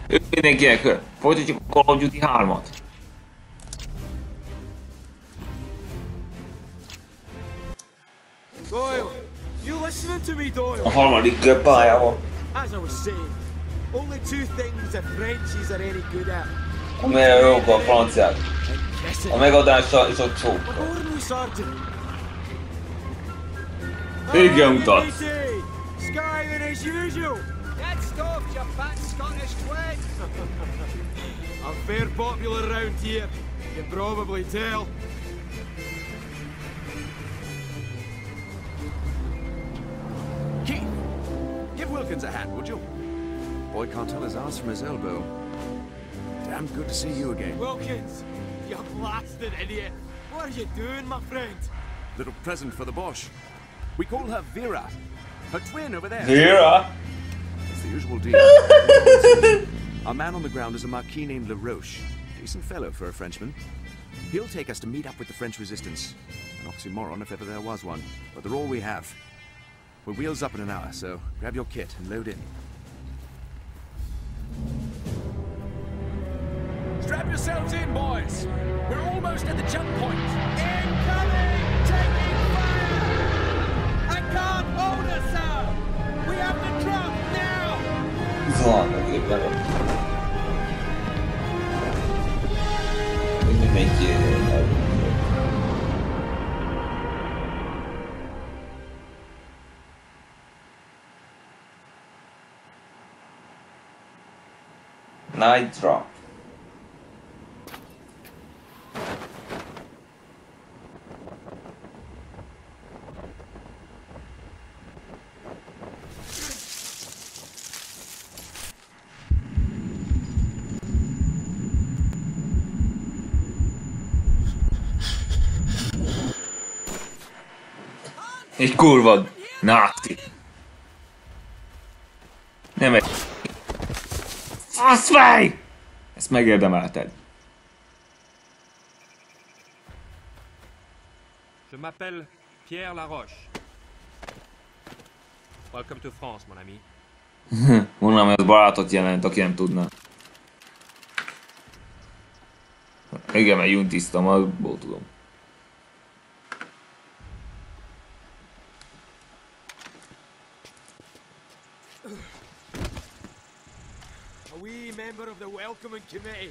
Mindenkinek folytatjuk a Call of Duty 3-at. Doyle, you listening to me, Doyle? A harmadik pályában. As I was saying, only two things the Frenchies are any good at. Amelyre jók a franciák. A megadással és a csókkal. Orderly sergeant. Igen, mutat. Skyling as usual. Get stuffed, you fat Scottish twig. I'm fair popular around here. You can probably tell. Keith, give Wilkins a hand, would you? Boy can't tell his ass from his elbow. Damn good to see you again. Wilkins, you blasted idiot. What are you doing, my friend? Little present for the Bosch. We call her Vera. Her twin over there. Vera? It's the usual deal. Our man on the ground is a Marquis named LaRoche. Decent fellow for a Frenchman. He'll take us to meet up with the French resistance. An oxymoron if ever there was one. But they're all we have. We're wheels up in an hour, so grab your kit and load in. Strap yourselves in, boys! We're almost at the jump point! Incoming! Taking fire! I can't hold us, sir! We have to drop now! Zalannak éppen ott. Mindenki Night drop. Egy kurva náci. Nem egy... Faszfej! Ezt megérdemelted. Je m'appelle Pierre Laroche. Welcome to France, mon ami. Mondanám, hogy ez barátot jelent, aki nem tudna. Igen, mert Juntisztam, abból tudom. A wee member of the welcoming committee.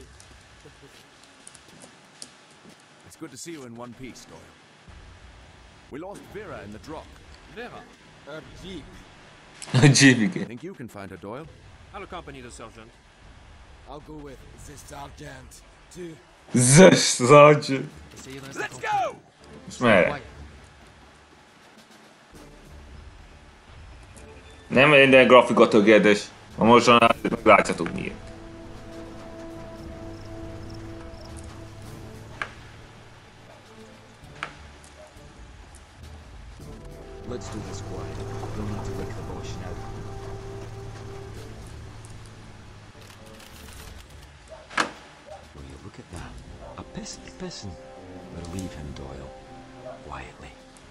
It's good to see you in one piece, Doyle. We lost Vera in the drop. Vera, Our jeep. A Jeepike. Think you can find her, Doyle? I'll accompany the sergeant. I'll go with the sergeant too. Zes, Sergeant. Let's go! Most merre? Nem minden grafika tökéletes. Ha mostan meglátjátok miért. Let's do this quiet. We'll need to wake the Bosch now. Will you look at that? A pisson. But leave him, Doyle. Quietly.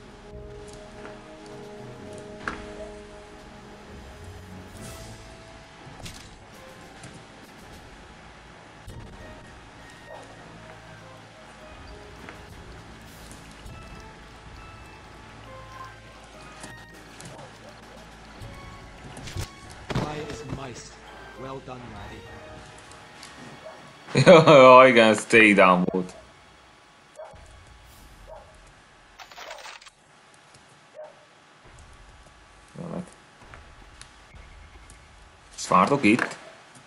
Quiet as mice. Well done, laddie. Jaj, igen, ez takedown volt. És vártok itt?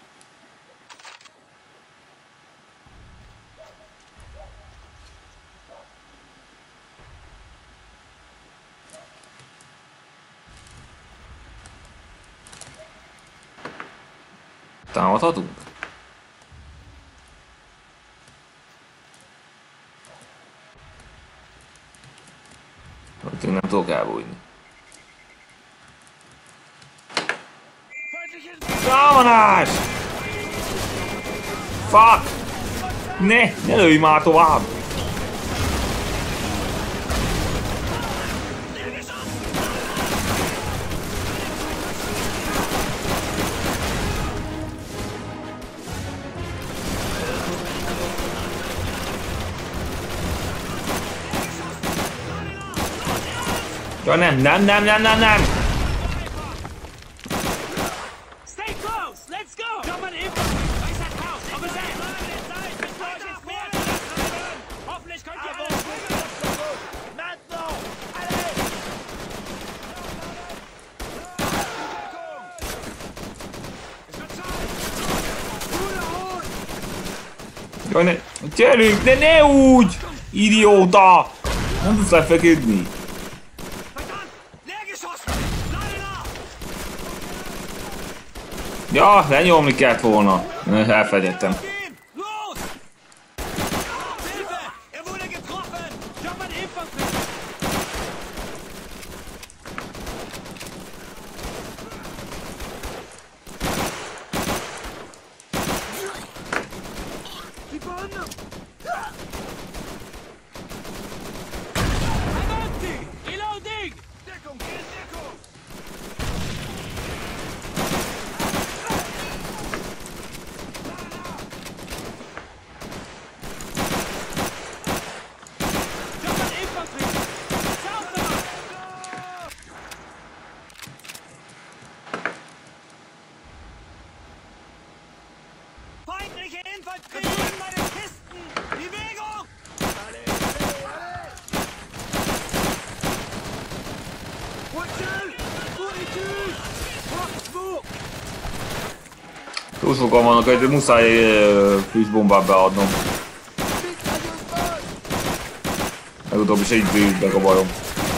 Támadhatunk? Ott én nem tudok elbújni. Támadás! Fuck! Ne lőj már tovább! Ja, nem! Stay close! Let's go! Jump in! Weiß das Haus! Aber sei! Hoffentlich könnt ihr wohl! Maintenant! Allez! Jaj, ne... Gyerünk, ne úgy! Idióta! Nem tudsz lefeküdni. Ja, lenyomni kellett volna. Elfelejtettem. Feindliche Infanterie in meine Kisten! Bewegung! Túl sokan vannak, hogy muszáj füstbombát beadnom. Legutóbb is egy bűzbek a bajom.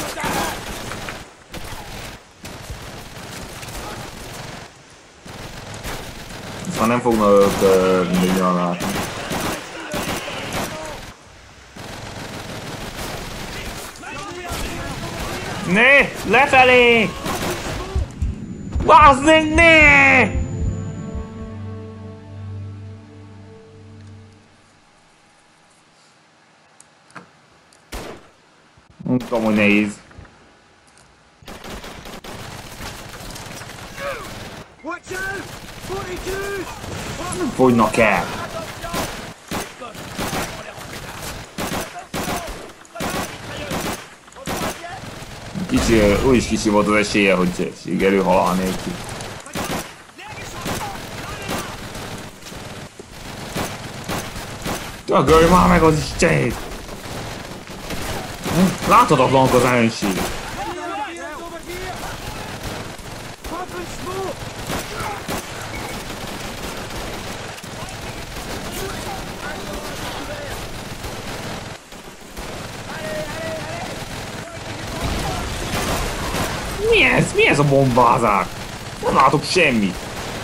Már nem fognak mindannyian látni. Ne! Lefelé! Bazd meg, ne! Nem tudom, hogy nehéz. Nem fogynak el! Kicsi, úgyis kicsi volt az esélye, hogy sikerül halál nélkül. Dögölj már meg az Istenét! Láthatatlanak az ellenség! Mi ez? Mi ez a bombázás? Nem látok semmit!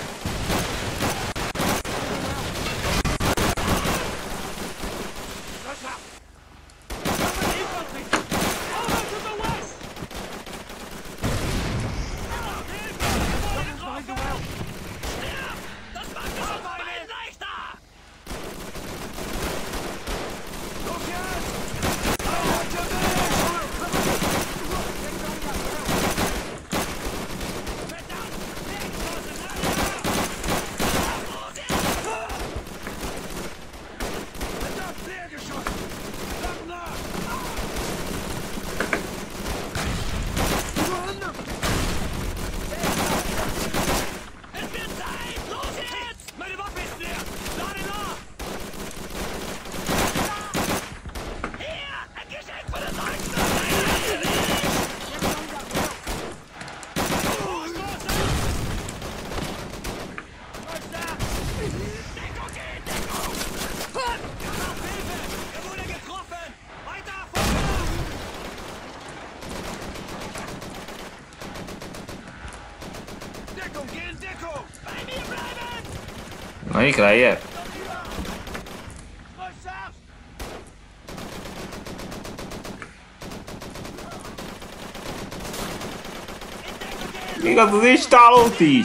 Na, ik lejjebb. Igaz az istálót is!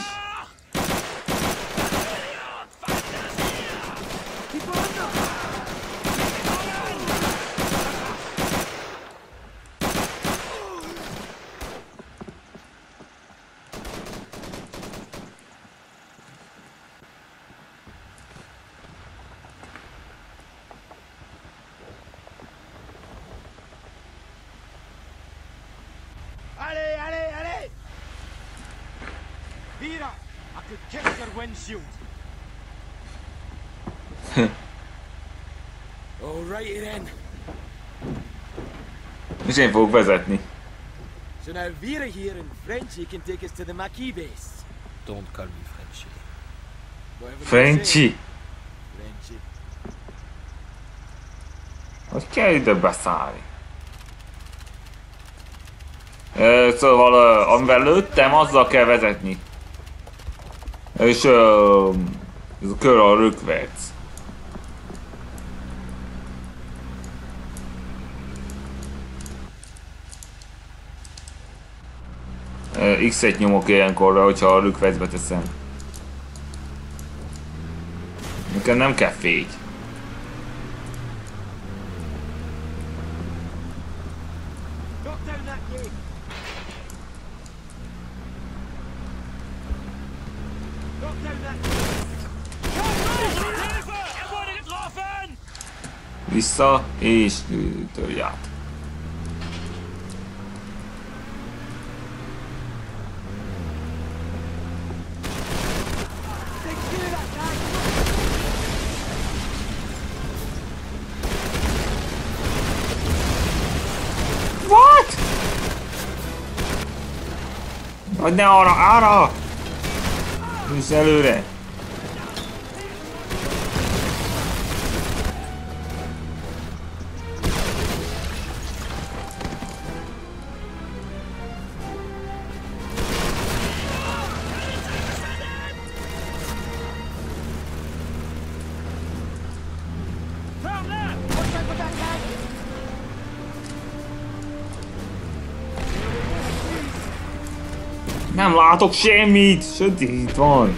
could kick your windshield. Alrighty then. És én fogok vezetni. So now Vera here and Frenchie can take us to the Maquis base. Don't call me Frenchy. Whatever you say. Frenchy. Frenchie. Hogy kell ide beszállni? Szóval amivel lőttem, azzal kell vezetni. És ez a kör a rökverc. X-et nyomok ilyenkorra, hogyha a rökvercbe teszem. Nekem nem kell fégy. Knock down that gate. Knock down that gate. Vissza, és törj át. What? Hogy ne arra! Húzz előre! Nem látok semmit! Sötét van!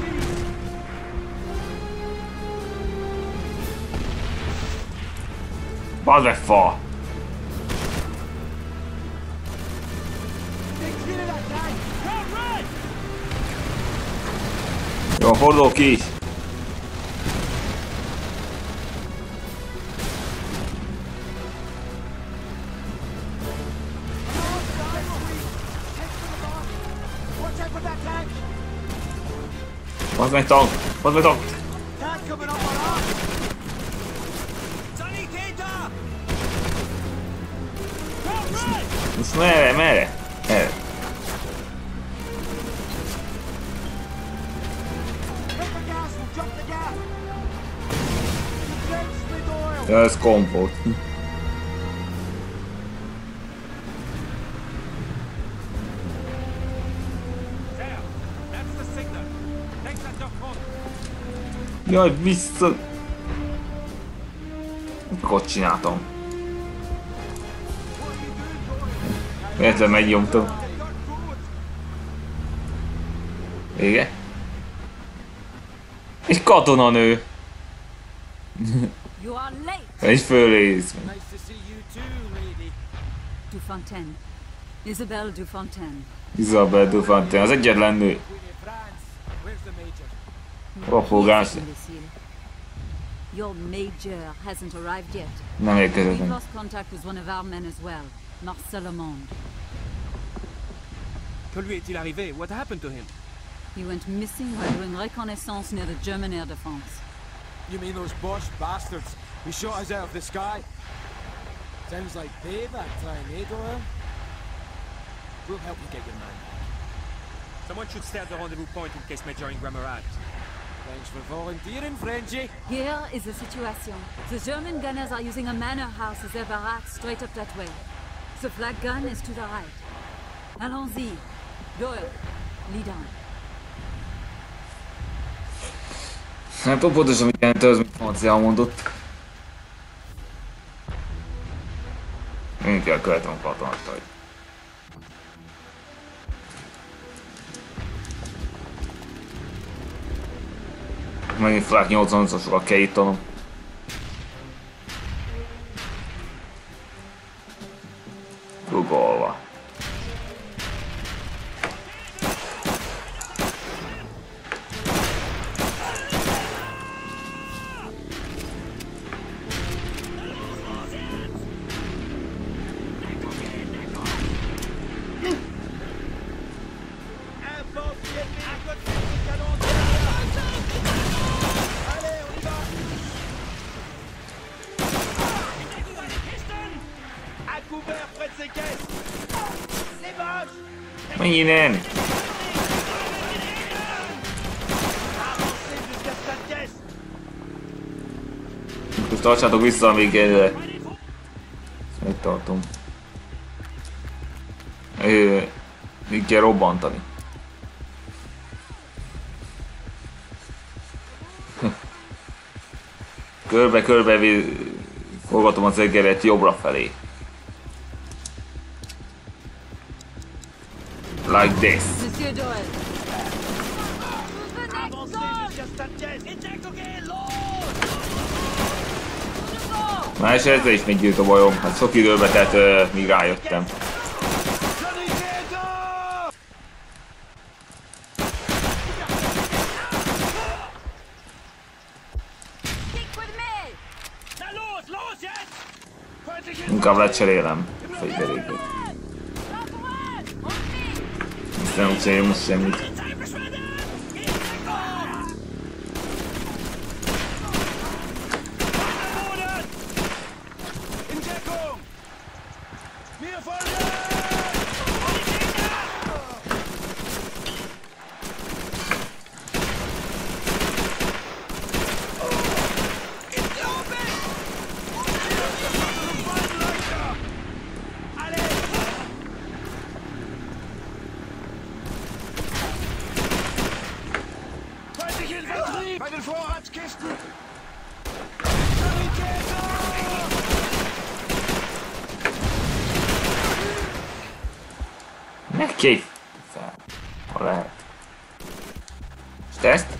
Bazd meg fa! Jó, fordulok is! Bazd meg tank! Bazd meg tank! Tank coming up on us. Most merre? Merre? Merre? Ja, ez komp volt. Jaj, vissza! Akkor csináltam. Értem, megnyomtam. Vége? Egy katonanő! You are late. És fölrész. Nice to see you too, lady. Dufontaine. Isabelle Dufontaine. Isabelle Dufontaine, az egyetlen nő. Queen of France. Where's the major? Rapogás. Your major hasn't arrived yet. Nem érkezett We've meg. lost contact with one of our men as well, Marcel Amand. Que lui est-il arrivé? What happened to him? He went missing while doing reconnaissance near the German air defense. You mean those Bosch bastards who shot us out of the sky? Sounds like payback time, eh, Doyle? We'll help you get your man back. Someone should stay at the rendezvous point in case Major Ingram arrives. Thanks for volunteering, Frenchie. Here is the situation. The German gunners are using a manor house as their barracks straight up that way. The flag gun is to the right. Allons-y. Doyle, lead on. Nem tudom pontosan, mit jelent az, mit francia mondott. Én kell követem a katonat. Megint Flak 88-osokat kell ítanom. Googolva. Menj innen! Most tartsátok vissza, amíg itt tartunk. Így kell robbantani. Körbe-körbe forgatom az egeret jobbra felé. Like this. Monsieur Doyle. Na és ezzel is még gyűjt a bajom. Hát sok időbe telt, míg rájöttem. Inkább lecserélem a fegyveréket. Ezt nem cserélem most semmit. Ne képj fel, ha lehet. És te ezt?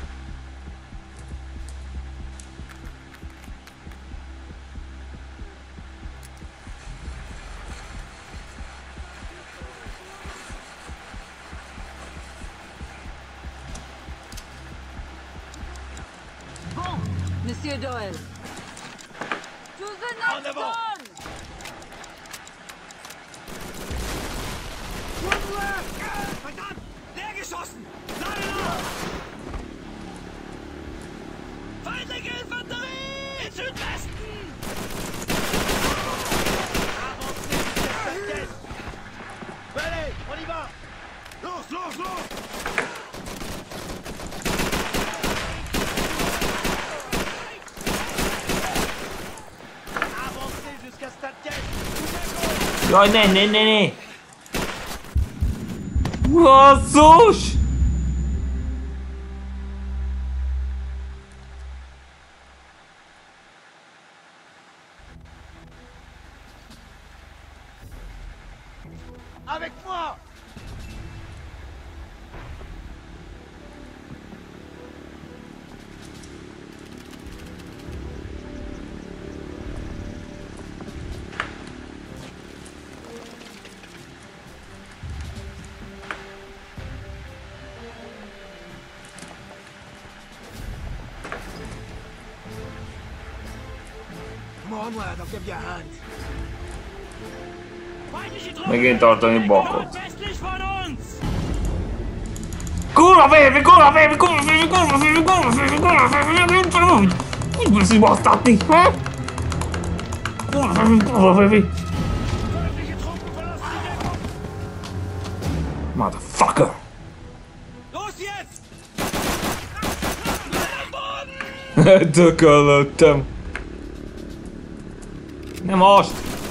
Monsieur Doyle. To the next zone! Verdammt! Leergeschossen! Leider! Feindliche Infanterie! Im Südwesten! Ready! On y va! Los, los, los! Avancez jusqu'à Statien! Jaj, ne! Basszus! Avec moi! Come on, lad, I'll give you a hand. Megint tartani bakot. Kurva baby! Úgy veszi basztatni, ha? Kurva baby! Motherfucker! Tökölöttem! Nem most!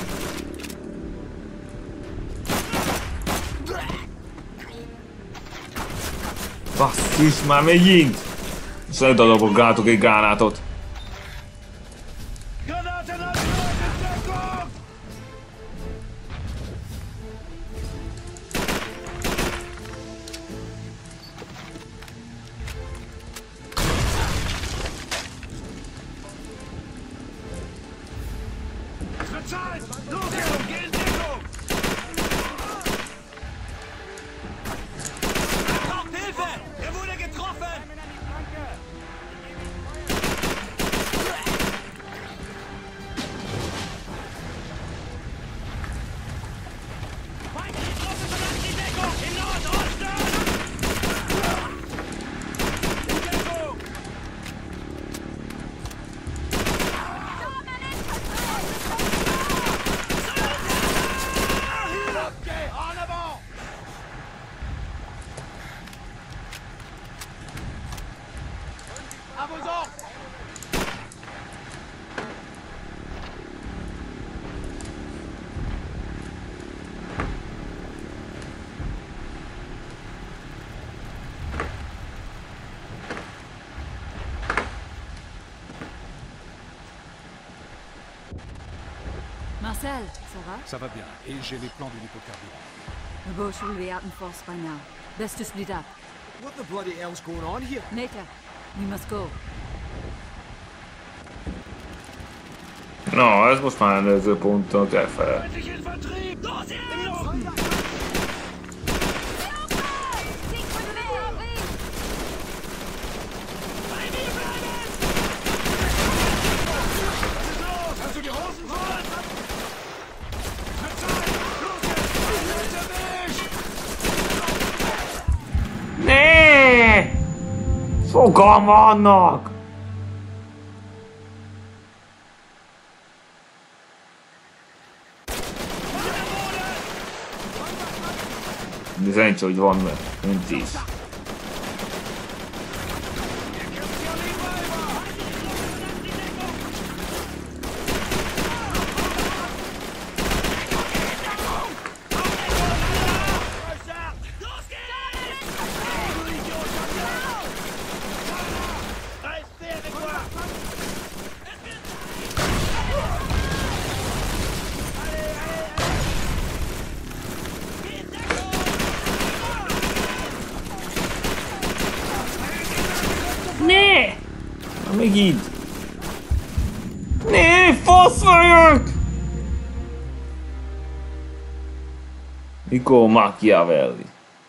Basszus, már megint! Szerintem adok gátok egy gránátot. Marcel, ça va? Ça va bien, et j'ai les plans du dépôt de carburant. The Boche will be out in force by now. Best to split up. What the bloody hell's going on here? Later, we must go. No, ez most már előző ponton kell fel. Ne! Sokan vannak! Nincs, hogy van, mert nincs is. Még így. Né, fasz vagyok! Mikor Machiavelli.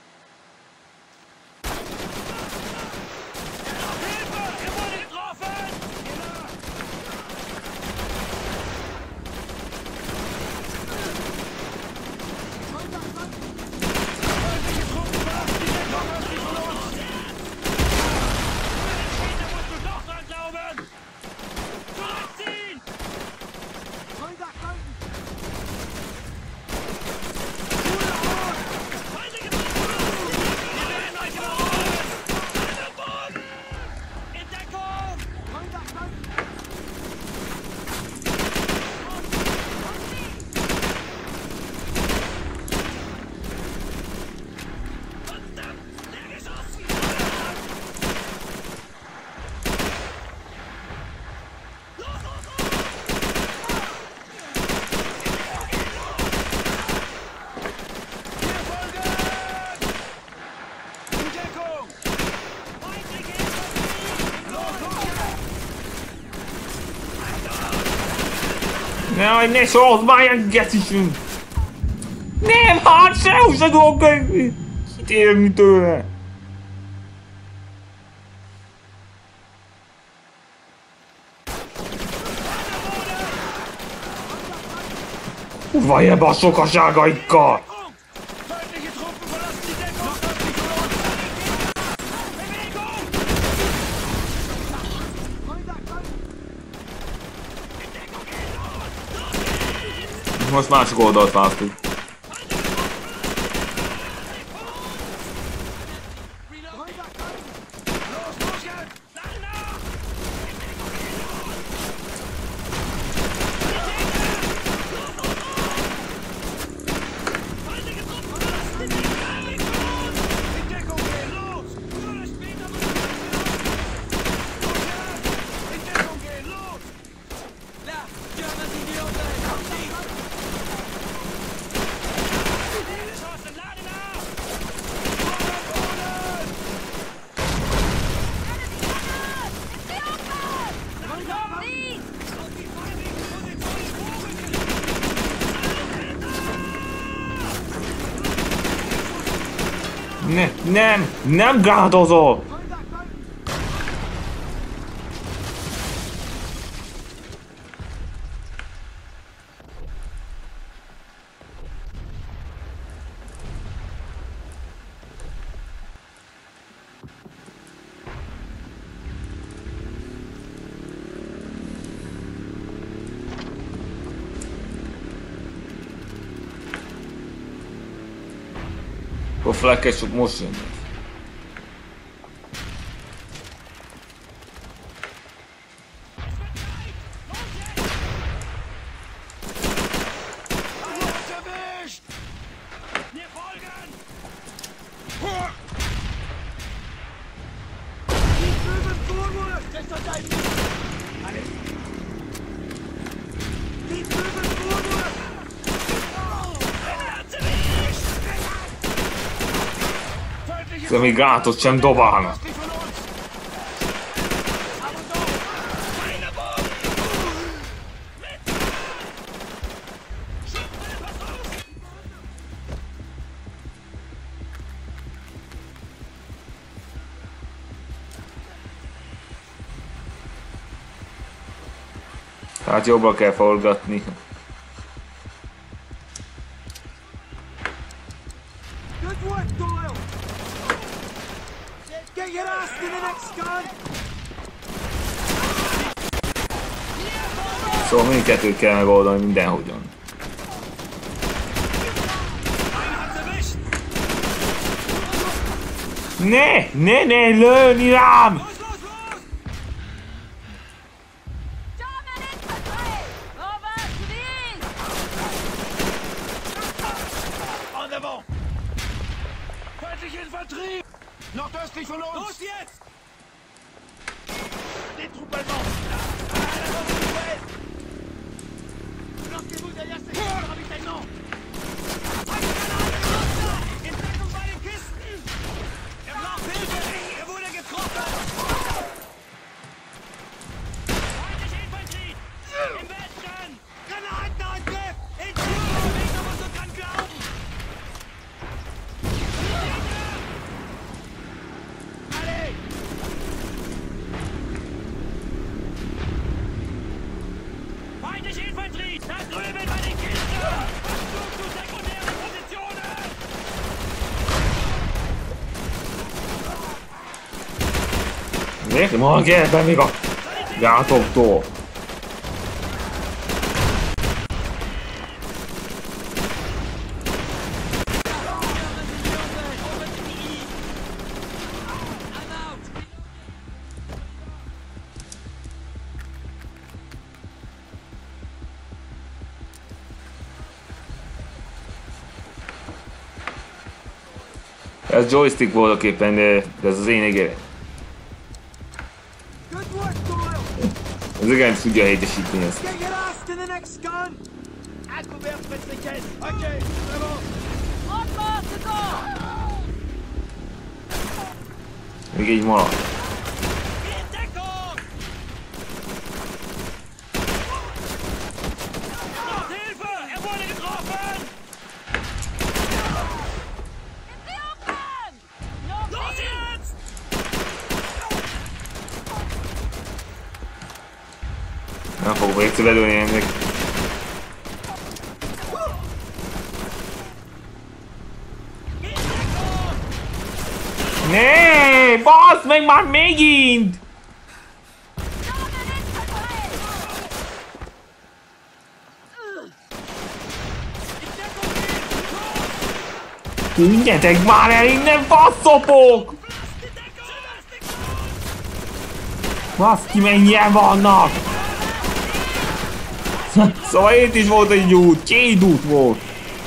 Nein, nicht so aus meinem Gästchen! Nem, hát se úgy dolgok! Kitérünk tőle! Vagy ebbe a sokaságaikkal! Most másik oldalt választunk. Nem gátozol! A flekesük most jönnek. Szóval még gránátot sem dobálnak. Tehát jobbra kell forgatni. Good work, Doyle! Get your ass to the next gun! Szóval mindkettőt kell megoldani mindenhogyan. Ne lőni rám! Nordöstlich von uns! Los jetzt! Les troupes allemandes! Bloquez-vous derrière ces lignes de ravitaillement! In Deckung bei den Kisten! Er braucht Hilfe! Er wurde getroffen! Feindliche Infanterie! Im Westen! Granatenangriff! In Führung! Wer muss so dran glauben? Feindliche Infanterie! Da drüben bei den Kisten! Achtung zu sekundären Positionen! Miért ma kell még a gátoktól? Ez joystick voltaképpen, de ez az én egere. Ez igen tudja helyesíteni ezt. Még így marad. Nem fogok egyszer ledőlni ennek. Ne, bassz meg már megint! Tűnjetek már el innen, faszopok! Baszki, mennyien vannak! Szóval itt is volt egy út, 2 út volt.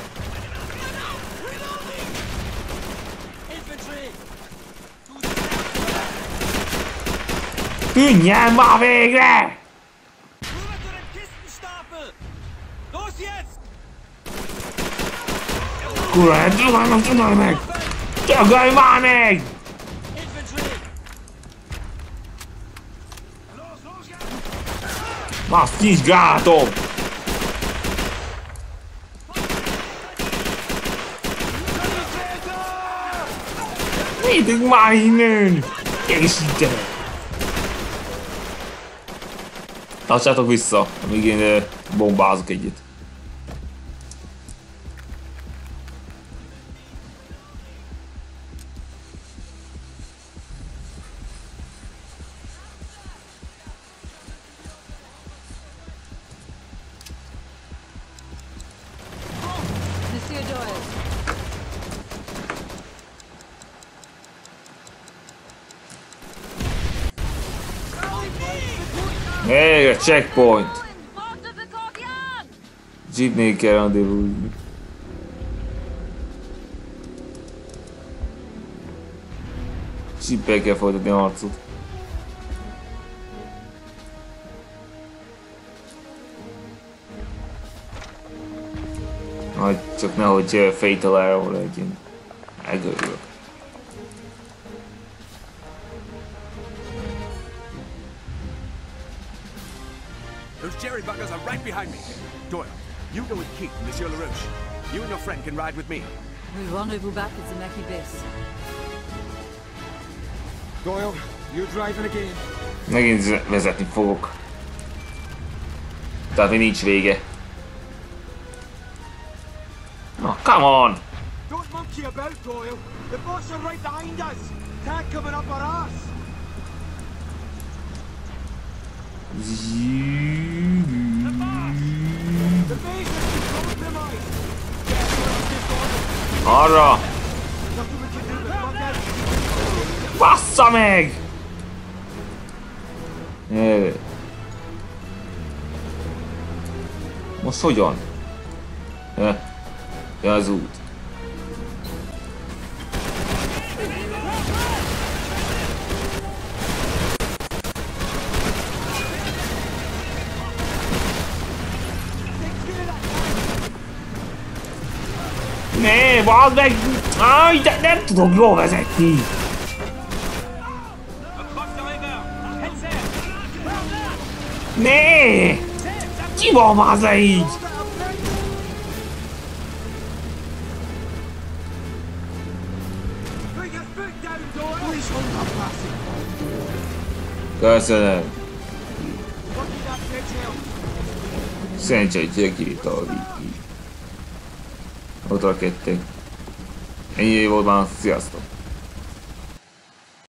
Tűnjen már végre! Kurva, dögölj meg! Dögölj már meg! Basz, nincs gátom! Védünk már innen! És ide! Tartsátok vissza, amíg én bombázok egyet. Hey, a checkpoint! Jeepnél kell rendezvúzni. Jeeppel kell folytatni a harcot. Csak nehogy Fatal Arrow legyen. Megörülök. buggers are right behind me. Doyle, you go with Keith and Monsieur LaRoche. You and your friend can ride with me. We'll rendezvous back at the Mackie base. Doyle, you're driving again. Megint vezetni fogok. Tehát még nincs vége. Na, come on! Don't monkey about, Doyle. The boss are right behind us. Tank coming up our ass. The base has been compromised. Arra! Nothing we can do but fuck out. Bassza meg! Most hogyan? Ja, az út. Ne, bazd meg! Áj, de nem tudom jól vezetni! Ne! Ki van már le így? Köszönöm. Szerencsére kivitte a Viki. Ott rakettek. Ennyi volt már, sziasztok!